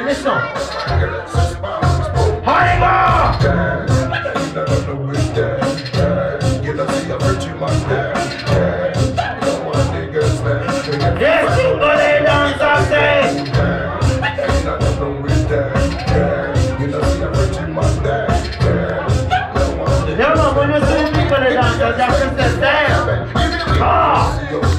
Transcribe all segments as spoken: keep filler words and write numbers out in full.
Listen. Hang yes, you go there dance and say. Yeah, man, when you see people that dance, that's just the same. Ah!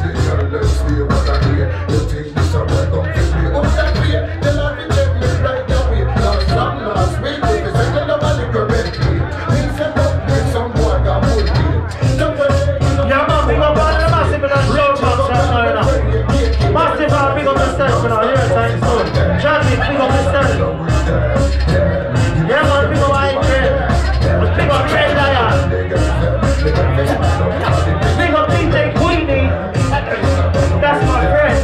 Massive and big up the steps now, here time soon. Johnny, big up the steps. Yeah man, big up I J. Big up Red Lion. Big up D J Queenie. That's my friend.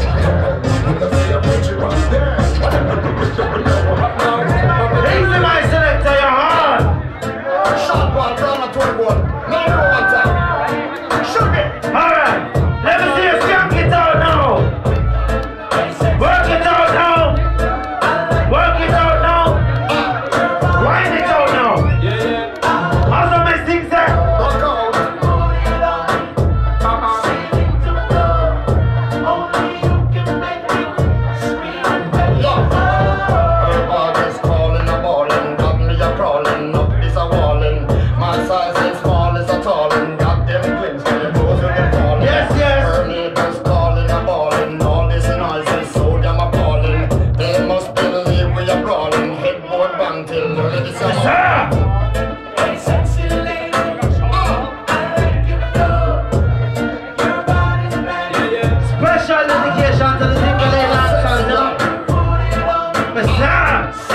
Easy my selector, you're hard. Shot one, drama twenty-one. No one time. Shoot it. Alright. Let me see you skank it out now. Work it out now. Work it out now. Wind it out now. Yeah, yeah. How's the my things there? Rock out. Everybody's calling a ballin', got me a crawling, up is a wallin'. My size is small as a tallin', got them twins, so you know who you're calling. Yes, yes. Her neighbors calling a ballin', all this noise is so damn appalling. They must believe we are brawling, headboard bang till early this summer. Yes, sir. Hey, sexy lady, oh, I like you flow. Your body's ready. Yeah, yeah. Special dedication to the Timberlake dancers, no? Yes, sir.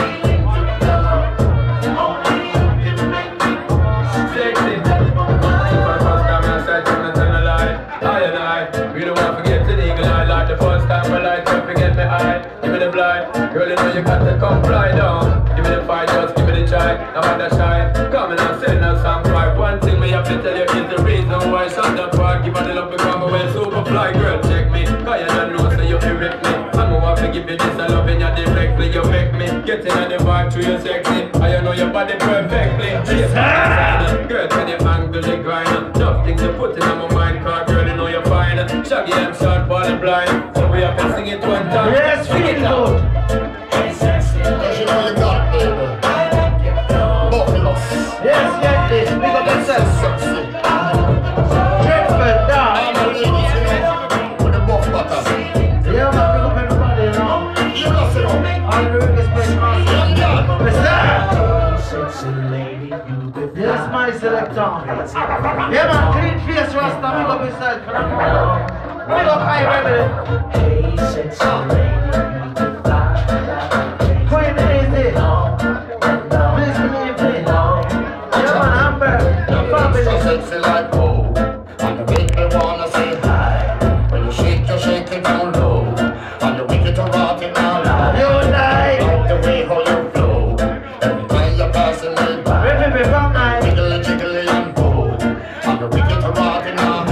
Girl, you know you got to come fly down. Give me the fight, just give me the try. Now I that shine. Come and send us some fight. One thing me have to tell you is the reason why some that part. Give me the love because I'm well super fly. Girl, check me. Cause you don't know so you feel rip me. I know I have to give you this, I love you directly. You make me get in the vibe to you sexy. I know your body perfectly. Yes, girl, when you angle the grind. Tough things you put in my mind. Cause girl, you know you're fine. Shaggy and short, ball blind. So we have to sing it one time. Yes, feel it good. Cause you know you got it, baby. Buffalo. Yes, yes, yes. Big up yourself. Sexy. Dreadful, down. I'm a lady, you know, with the buff butters. Yeah, man, big up everybody, you know. You know, you know. All the biggest place, man. Yes, sir. Sexy lady, you could Yes, my selector. Yeah, man, clean face, Rasta, big up yourself. Big up high rebel. Hey, sexy lady, you could fly. Queen easy. Please believe me. Yeah, man, Amber. Family. So sexy like oh, and you make me wanna say hi. When you shake, you shake it down low, and you make it to rot it now. You die. Like the way how you flow, every time you're passing me by. Baby, from night. Jiggly, jiggly and go, and you make it to rot it now.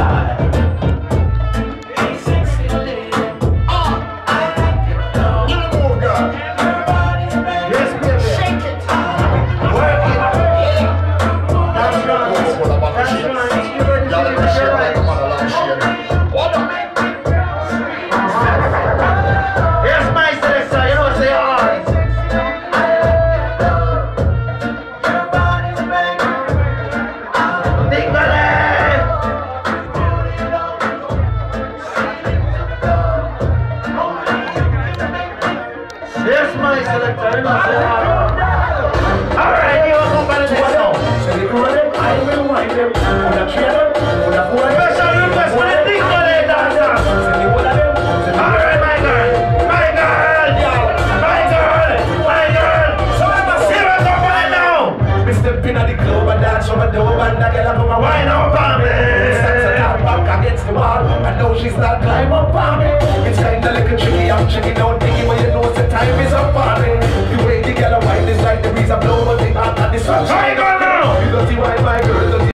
Hey, sexy lady, Ah, I like you flow. you move, girl. Your body's ready. Yes, baby. Shake it. Work it. Yeah. That's right. Oh, what about the That's shit? right. You ready Y'all to let do me it shake like right? a mother long shit. What the? Yes, my selector. You know, say hard. Your body's ready. Big belly. Yes, my selector. You know, say hard. All right, you want to come by the next song. Special request for the Big Belly dancer. All right, my girl. My girl. My girl. My girl. Here we go right now. We step in at the club and dance from a dope and that girl come a Why now, Bobby? Stands her down back against the wall. I know she's not climb up on me. It's kinda like a tricky, I'm checking out, thinking what you know.